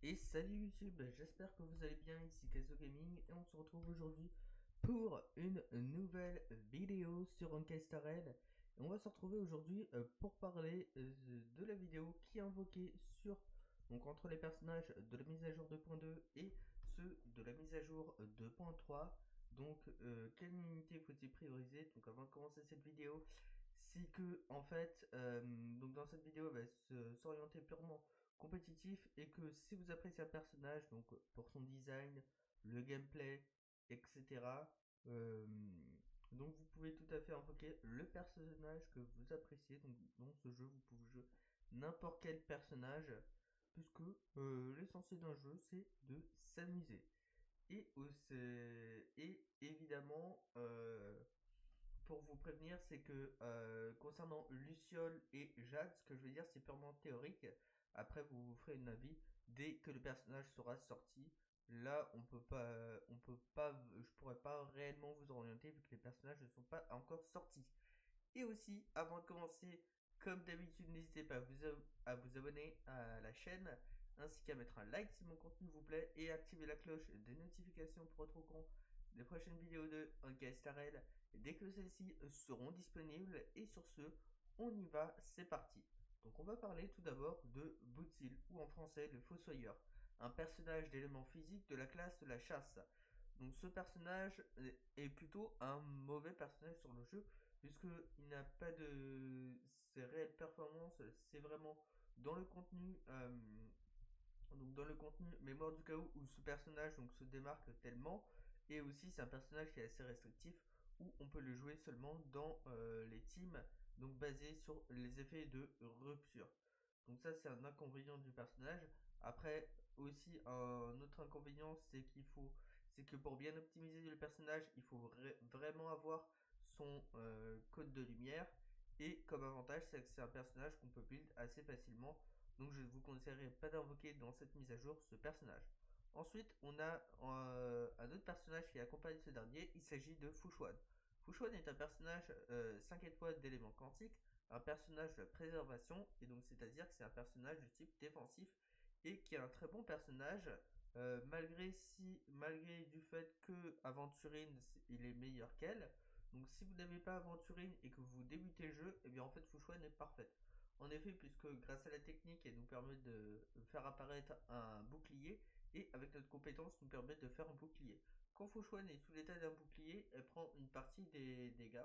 Et salut YouTube, j'espère que vous allez bien, ici Kazo Gaming et on se retrouve aujourd'hui pour une nouvelle vidéo sur Uncastarel. Et on va se retrouver aujourd'hui pour parler de la vidéo qui est invoquée sur, donc entre les personnages de la mise à jour 2.2 et ceux de la mise à jour 2.3. Donc quelle unité faut-il prioriser? Donc avant de commencer cette vidéo, c'est que en fait, donc dans cette vidéo, elle va s'orienter purement compétitif, et que si vous appréciez un personnage, donc pour son design, le gameplay, etc., donc vous pouvez tout à fait invoquer le personnage que vous appréciez. Donc dans ce jeu, vous pouvez jouer n'importe quel personnage, puisque l'essentiel d'un jeu, c'est de s'amuser. Et évidemment, pour vous prévenir, c'est que concernant Luciole et Jade, ce que je veux dire, c'est purement théorique. Après, vous vous ferez une avis dès que le personnage sera sorti. Là, on peut pas, je pourrais pas réellement vous orienter vu que les personnages ne sont pas encore sortis. Et aussi, avant de commencer, comme d'habitude, n'hésitez pas à vous abonner à la chaîne, ainsi qu'à mettre un like si mon contenu vous plaît, et activer la cloche des notifications pour être au courant des prochaines vidéos de Uncastarel dès que celles-ci seront disponibles. Et sur ce, on y va, c'est parti. Donc on va parler tout d'abord de Bootzil, ou en français le Fossoyeur, un personnage d'éléments physiques de la classe de la chasse. Donc ce personnage est plutôt un mauvais personnage sur le jeu, puisqu'il n'a pas de ses réelles performances, c'est vraiment dans le contenu, donc dans le contenu mémoire du chaos, où ce personnage donc se démarque tellement. Et aussi c'est un personnage qui est assez restrictif, où on peut le jouer seulement dans les teams donc basés sur les effets de rupture. Donc ça c'est un inconvénient du personnage. Après aussi un autre inconvénient, c'est que pour bien optimiser le personnage, il faut vraiment avoir son code de lumière. Et comme avantage, c'est que c'est un personnage qu'on peut build assez facilement, donc je ne vous conseillerais pas d'invoquer dans cette mise à jour ce personnage. Ensuite, on a un autre personnage qui accompagne ce dernier, il s'agit de Fouchouane. Fouchouane est un personnage 5 étoiles d'éléments quantiques, un personnage de préservation, et donc c'est-à-dire que c'est un personnage de type défensif, et qui est un très bon personnage, malgré du fait que Aventurine il est meilleur qu'elle. Donc si vous n'avez pas Aventurine et que vous débutez le jeu, et bien en fait Fouchouane est parfaite. En effet, puisque grâce à la technique, elle nous permet de faire apparaître un bouclier, et avec notre compétence, nous permet de faire un bouclier. Quand Fouchouane est sous l'état d'un bouclier, elle prend une partie des dégâts.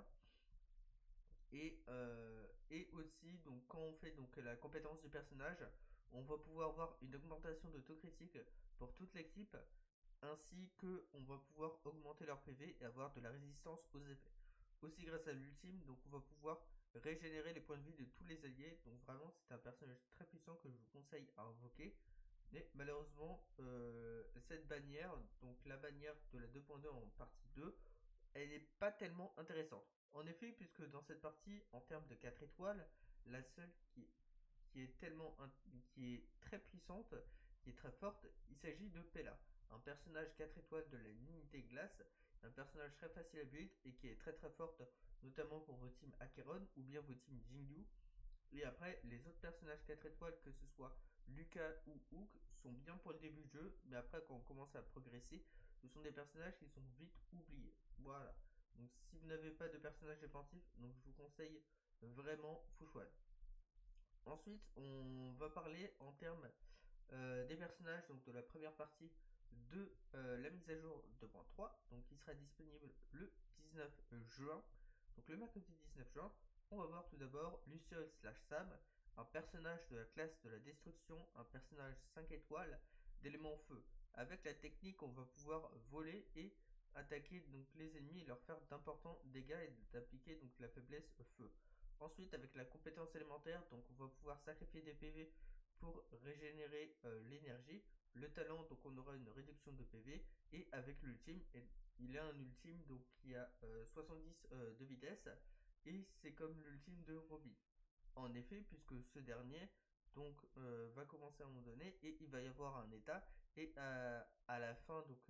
Et aussi, donc, quand on fait donc, la compétence du personnage, on va pouvoir voir une augmentation de taux critique pour toute l'équipe, ainsi que on va pouvoir augmenter leur PV et avoir de la résistance aux effets. Aussi grâce à l'ultime, donc on va pouvoir régénérer les points de vie de tous les alliés. Donc vraiment c'est un personnage très puissant que je vous conseille à invoquer. Mais malheureusement cette bannière, donc la bannière de la 2.2 en partie 2, elle n'est pas tellement intéressante. En effet, puisque dans cette partie, en termes de 4 étoiles, la seule qui est qui est très puissante, qui est très forte, il s'agit de Pella, un personnage 4 étoiles de la l'unité glace, un personnage très facile à build et qui est très très forte, notamment pour vos teams Acheron ou bien vos teams Jingyu. Et après, les autres personnages 4 étoiles, que ce soit Lucas ou Hook, sont bien pour le début du jeu, mais après, quand on commence à progresser, ce sont des personnages qui sont vite oubliés. Voilà. Donc, si vous n'avez pas de personnage défensif, donc je vous conseille vraiment Fouchouane. Ensuite, on va parler en termes des personnages donc de la première partie de la mise à jour 2.3, donc qui sera disponible le 19 juin. Donc le mercredi 19 juin, on va voir tout d'abord Luciole slash Sam, un personnage de la classe de la destruction, un personnage 5 étoiles d'élément feu. Avec la technique, on va pouvoir voler et attaquer donc les ennemis et leur faire d'importants dégâts et d'appliquer donc la faiblesse feu. Ensuite, avec la compétence élémentaire, donc on va pouvoir sacrifier des PV pour régénérer l'énergie. Le talent, donc on aura une réduction de PV. Et avec l'ultime, il a un ultime donc qui a 70 de vitesse. Et c'est comme l'ultime de Robin. En effet, puisque ce dernier donc va commencer à un moment donné et il va y avoir un état. Et à la fin donc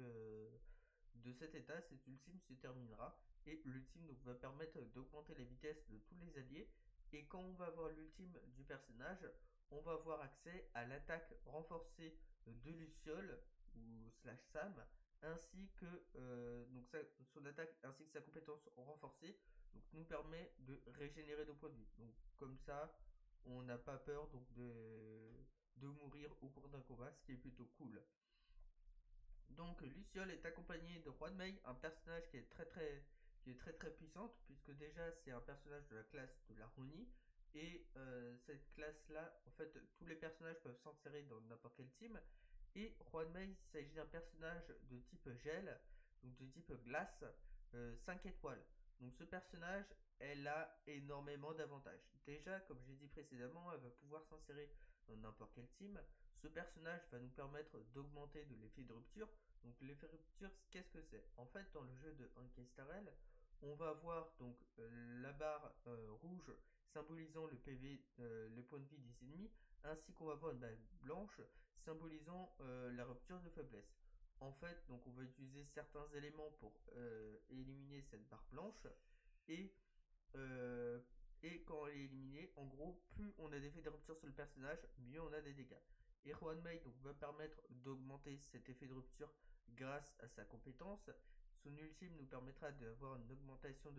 de cet état, cet ultime se terminera. Et l'ultime donc va permettre d'augmenter la vitesse de tous les alliés. Et quand on va avoir l'ultime du personnage, on va avoir accès à l'attaque renforcée de Luciole ou slash Sam, ainsi que donc son attaque ainsi que sa compétence renforcée, donc nous permet de régénérer nos points de vie. Donc comme ça, on n'a pas peur donc de mourir au cours d'un combat, ce qui est plutôt cool. Donc Luciole est accompagné de Juan Mei, un personnage qui est très très puissante, puisque déjà c'est un personnage de la classe de l'harmonie, et cette classe-là, en fait, tous les personnages peuvent s'insérer dans n'importe quel team, et Juan Mei, il s'agit d'un personnage de type gel, donc de type glace, 5 étoiles. Donc ce personnage, elle a énormément d'avantages. Déjà, comme j'ai dit précédemment, elle va pouvoir s'insérer dans n'importe quel team. Ce personnage va nous permettre d'augmenter de l'effet de rupture. Donc l'effet de rupture, qu'est-ce que c'est? En fait, dans le jeu de Honkai Star Rail, on va voir donc la barre rouge symbolisant le PV, les points de vie des ennemis, ainsi qu'on va voir une barre blanche symbolisant la rupture de faiblesse. En fait, donc on va utiliser certains éléments pour éliminer cette barre blanche et euh, et quand elle est éliminée, en gros, plus on a d'effets de rupture sur le personnage, mieux on a des dégâts. Et Juan Mei donc, va permettre d'augmenter cet effet de rupture grâce à sa compétence. Son ultime nous permettra d'avoir une augmentation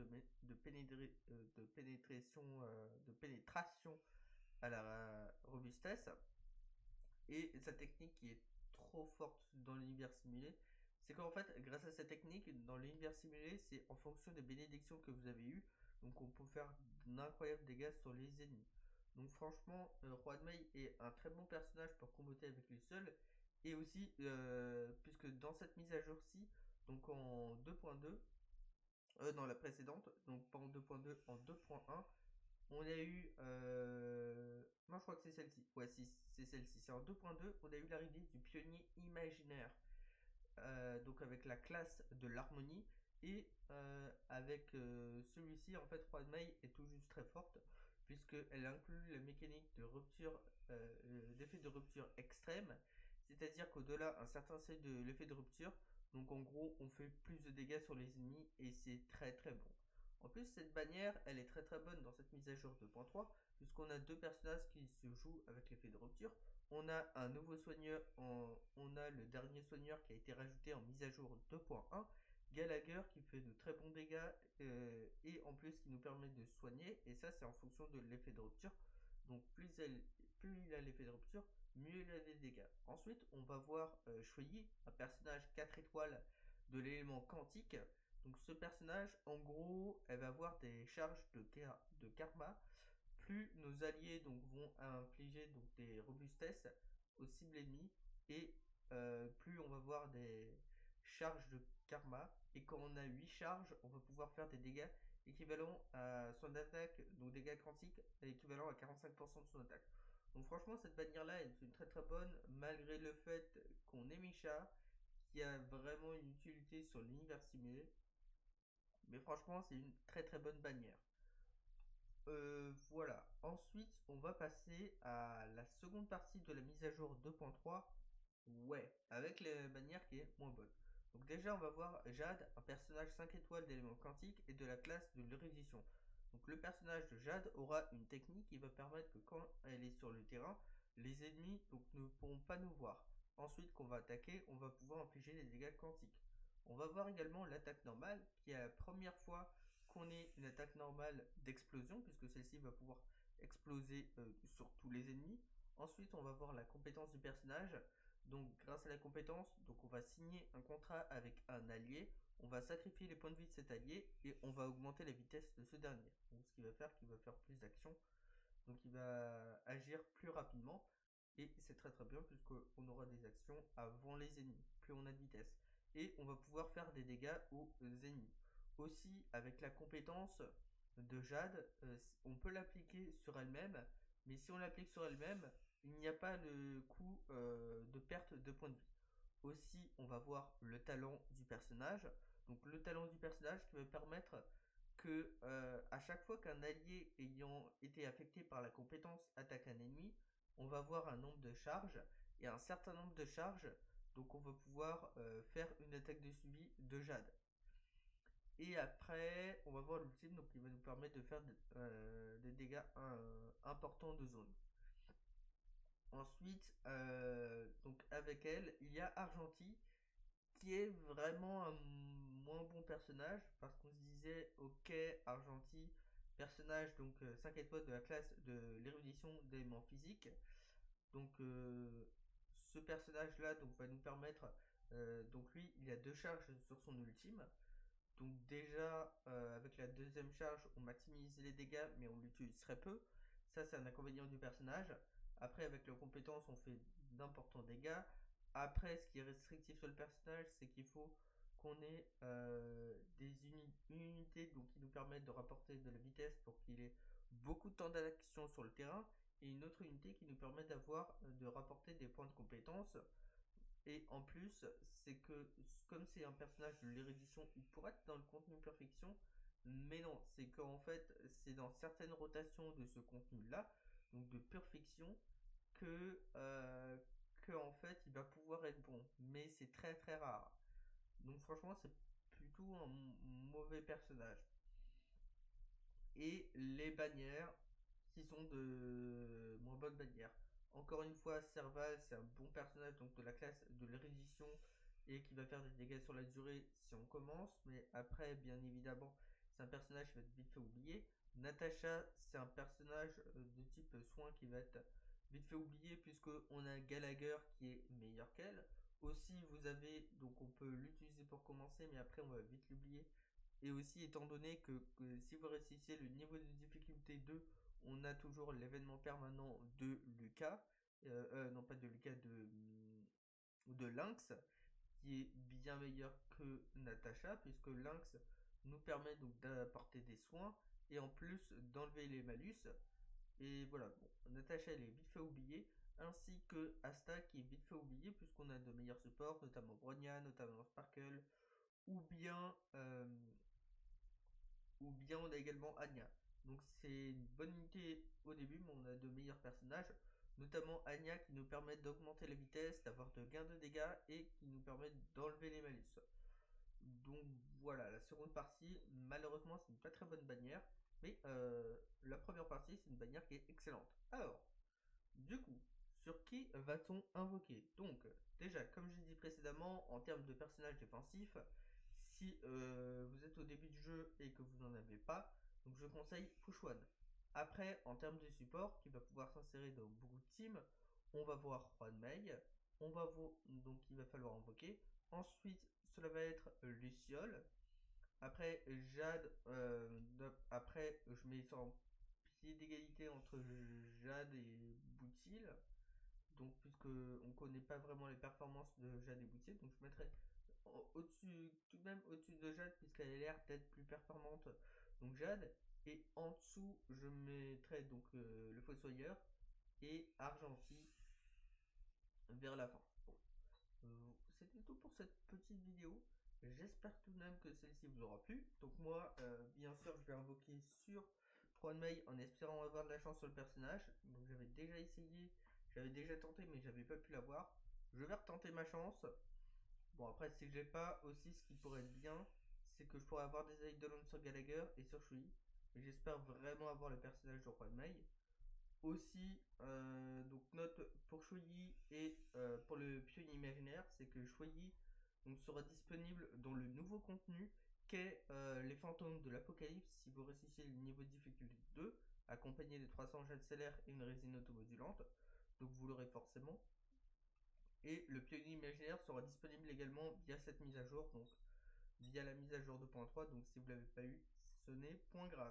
de pénétration à la robustesse. Et sa technique qui est trop forte dans l'univers simulé, c'est qu'en fait, grâce à cette technique, dans l'univers simulé, c'est en fonction des bénédictions que vous avez eues, donc on peut faire d'incroyables dégâts sur les ennemis. Donc franchement, Juan Mei est un très bon personnage pour comboter avec lui seul, et aussi, puisque dans cette mise à jour-ci, donc en 2.2, dans la précédente, donc pas en 2.2, en 2.1, on a eu. Non, je crois que c'est celle-ci. Ouais, si, c'est celle-ci. C'est en 2.2, on a eu l'arrivée du pionnier imaginaire. Donc avec la classe de l'harmonie. Et avec celui-ci, en fait, Juan Mei est tout juste très forte, puisqu'elle inclut la mécanique de rupture, d'effet de rupture extrême. C'est-à-dire qu'au-delà un certain seuil de l'effet de rupture, donc en gros, on fait plus de dégâts sur les ennemis et c'est très très bon. En plus, cette bannière, elle est très très bonne dans cette mise à jour 2.3, puisqu'on a deux personnages qui se jouent avec l'effet de rupture. On a un nouveau soigneur, on a le dernier soigneur qui a été rajouté en mise à jour 2.1, Gallagher qui fait de très bons dégâts et en plus qui nous permet de soigner, et ça c'est en fonction de l'effet de rupture. Donc plus il a l'effet de rupture, mieux il a des dégâts. Ensuite, on va voir Shuyi, un personnage 4 étoiles de l'élément quantique. Donc ce personnage, en gros, elle va avoir des charges de karma. Plus nos alliés donc, vont infliger donc, des robustesses aux cibles ennemies et plus on va avoir des charges de karma. Et quand on a 8 charges, on va pouvoir faire des dégâts équivalents à son attaque, donc dégâts quantiques équivalents à 45% de son attaque. Donc franchement, cette bannière-là est une très très bonne, malgré le fait qu'on est Misha, qui a vraiment une utilité sur l'univers simulé. Mais franchement, c'est une très très bonne bannière. Voilà. Ensuite, on va passer à la seconde partie de la mise à jour 2.3. Ouais, avec la bannière qui est moins bonne. Donc déjà, on va voir Jade, un personnage 5 étoiles d'éléments quantiques et de la classe de l'érudition. Donc le personnage de Jade aura une technique qui va permettre que quand elle est sur le terrain, les ennemis donc, ne pourront pas nous voir. Ensuite, qu'on va attaquer, on va pouvoir infliger des dégâts quantiques. On va voir également l'attaque normale, qui est la première fois qu'on ait une attaque normale d'explosion, puisque celle-ci va pouvoir exploser sur tous les ennemis. Ensuite, on va voir la compétence du personnage. Donc, grâce à la compétence, donc on va signer un contrat avec un allié. On va sacrifier les points de vie de cet allié et on va augmenter la vitesse de ce dernier. Donc, ce qui va faire qu'il va faire plus d'actions. Donc, il va agir plus rapidement. Et c'est très très bien puisqu'on aura des actions avant les ennemis. Plus on a de vitesse. Et on va pouvoir faire des dégâts aux ennemis. Aussi, avec la compétence de Jade, on peut l'appliquer sur elle-même, mais si on l'applique sur elle-même, il n'y a pas le coût de perte de points de vie. Aussi, on va voir le talent du personnage. Donc le talent du personnage qui va permettre que à chaque fois qu'un allié ayant été affecté par la compétence attaque un ennemi, on va voir un nombre de charges et un certain nombre de charges. Donc on va pouvoir faire une attaque de suivi de Jade. Et après, on va voir l'ultime, donc il va nous permettre de faire des dégâts importants de zone. Ensuite, donc avec elle, il y a Argenti, qui est vraiment un moins bon personnage, parce qu'on se disait, ok, Argenti, personnage donc 5 étoiles de la classe de l'érudition d'éléments physiques. Donc ce personnage-là donc, va nous permettre, donc lui, il a 2 charges sur son ultime. Donc déjà, avec la deuxième charge, on maximise les dégâts, mais on l'utilise très peu. Ça, c'est un inconvénient du personnage. Après, avec la compétence, on fait d'importants dégâts. Après, ce qui est restrictif sur le personnage, c'est qu'il faut qu'on ait une unité donc, qui nous permettent de rapporter de la vitesse pour qu'il ait beaucoup de temps d'action sur le terrain, et une autre unité qui nous permet de rapporter des points de compétence. Et en plus, c'est que comme c'est un personnage de l'érudition, il pourrait être dans le contenu perfection, mais non, c'est qu'en fait, c'est dans certaines rotations de ce contenu-là, donc de perfection, que en fait, il va pouvoir être bon. Mais c'est très très rare. Donc franchement, c'est plutôt un mauvais personnage. Et les bannières qui sont de moins bonnes bannières. Encore une fois, Serval, c'est un bon personnage donc de la classe de l'érudition et qui va faire des dégâts sur la durée si on commence, mais après, bien évidemment, c'est un personnage qui va être vite fait oublié. Natacha, c'est un personnage de type soin qui va être vite fait oublié puisque on a Gallagher qui est meilleur qu'elle. Aussi, vous avez, donc on peut l'utiliser pour commencer, mais après on va vite l'oublier. Et aussi, étant donné que si vous réussissez le niveau de difficulté 2, on a toujours l'événement permanent de Lucas, non pas de Lucas, de Lynx, qui est bien meilleur que Natacha, puisque Lynx nous permet donc d'apporter des soins et en plus d'enlever les malus. Et voilà, bon, Natacha elle est vite fait oubliée, ainsi que Asta qui est vite fait oubliée, puisqu'on a de meilleurs supports, notamment Bronya, notamment Sparkle, ou bien on a également Anya. Donc c'est une bonne unité au début, mais on a de meilleurs personnages, notamment Anya qui nous permet d'augmenter la vitesse, d'avoir de gains de dégâts et qui nous permet d'enlever les malus. Donc voilà, la seconde partie, malheureusement, c'est une pas très bonne bannière, mais la première partie, c'est une bannière qui est excellente. Alors, du coup, sur qui va-t-on invoquer? Donc, déjà, comme j'ai dit précédemment, en termes de personnages défensifs, si vous êtes au début du jeu et que vous n'en avez pas, donc je conseille Fushuan. Après, en termes de support, qui va pouvoir s'insérer dans beaucoup de teams, on va voir Juan Mei, donc il va falloir invoquer. Ensuite, cela va être Luciole. Après, Jade, après, je mets ça en pied d'égalité entre Jade et Boutil. Donc, puisque on connaît pas vraiment les performances de Jade et Boutil, donc je mettrais au-dessus, tout de même au-dessus de Jade, puisqu'elle a l'air d'être plus performante. Donc Jade. Et en dessous, je mettrais donc le Fossoyeur et Argenti vers la fin. Bon. C'était tout pour cette petite vidéo. J'espère tout de même que celle-ci vous aura plu. Donc moi, bien sûr, je vais invoquer sur Juan Mei en espérant avoir de la chance sur le personnage. Donc j'avais déjà essayé, j'avais déjà tenté, mais j'avais pas pu l'avoir. Je vais retenter ma chance. Bon après, si j'ai pas aussi, ce qui pourrait être bien, c'est que je pourrais avoir des Eidolon sur Gallagher et sur Shui. Et j'espère vraiment avoir le personnage de Juan Mei. Aussi, donc note pour Shuyi et pour le pionnier imaginaire, c'est que Shuyi donc, sera disponible dans le nouveau contenu qu'est les fantômes de l'apocalypse si vous réussissez le niveau de difficulté 2, accompagné des 300 jets de salaire et une résine automodulante. Donc vous l'aurez forcément. Et le pionnier imaginaire sera disponible également via cette mise à jour, donc via la mise à jour 2.3. Donc si vous ne l'avez pas eu, ce n'est point grave.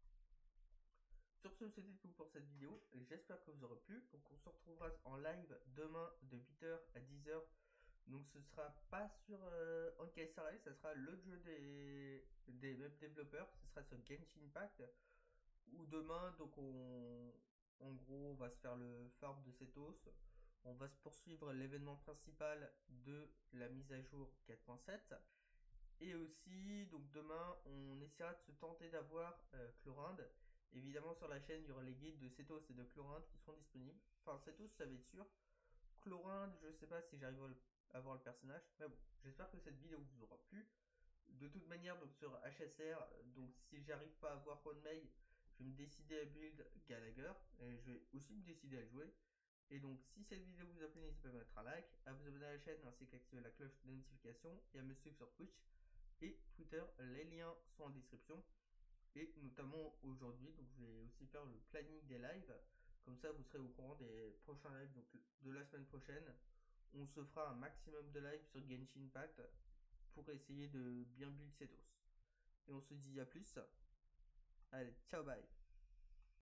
Sur ce, c'était tout pour cette vidéo. J'espère que vous aurez plu. Donc, on se retrouvera en live demain de 8h à 10h. Donc, ce sera pas sur Honkai Star Rail, ça sera l'autre jeu des web développeurs. Ce sera sur Genshin Impact. Ou demain, donc, en gros, on va se faire le farm de Setos. On va se poursuivre l'événement principal de la mise à jour 4.7. Et aussi, donc demain, on essaiera de se tenter d'avoir Chlorinde. Évidemment, sur la chaîne, il y aura les guides de Cetos et de Chlorinde qui seront disponibles. Enfin, Cetos, ça va être sûr. Chlorinde, je sais pas si j'arrive à avoir le personnage. Mais bon, j'espère que cette vidéo vous aura plu. De toute manière, donc sur HSR, donc si j'arrive pas à avoir One May, je vais me décider à build Gallagher. Et je vais aussi me décider à le jouer. Et donc, si cette vidéo vous a plu, n'hésitez pas à mettre un like, à vous abonner à la chaîne ainsi qu'à activer la cloche de notification et à me suivre sur Twitch et Twitter. Les liens sont en description. Et notamment aujourd'hui, donc je vais aussi faire le planning des lives. Comme ça, vous serez au courant des prochains lives donc de la semaine prochaine. On se fera un maximum de lives sur Genshin Impact pour essayer de bien build Setos. Et on se dit à plus. Allez, ciao, bye.